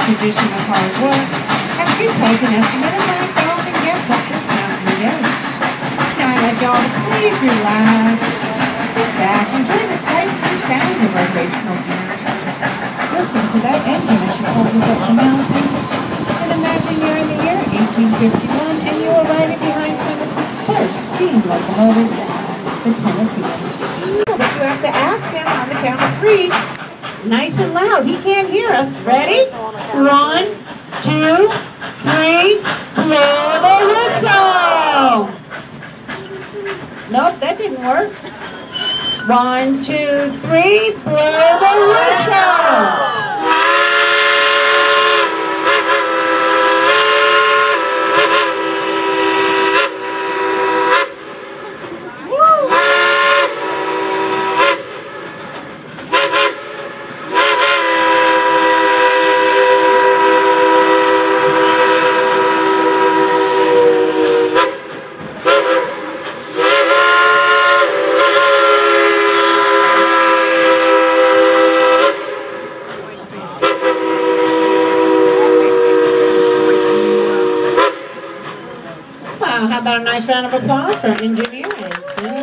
tradition of hard work, as we pose an estimate of 9,000 guests up this mountain today. Now I'd like y'all to please relax, sit back, enjoy the sights and sounds of our regional communities. Listen to that engine as she pulls up the mountain, and imagine you're in the year 1851 and you are riding behind Tennessee's first steam locomotive, the Tennessean. But you have to ask him on the count of 3, nice and loud. He can't hear us. Ready? 1, 2, 3, blow the whistle! Nope, that didn't work. 1, 2, 3, blow the whistle! How about a nice round of applause for engineering?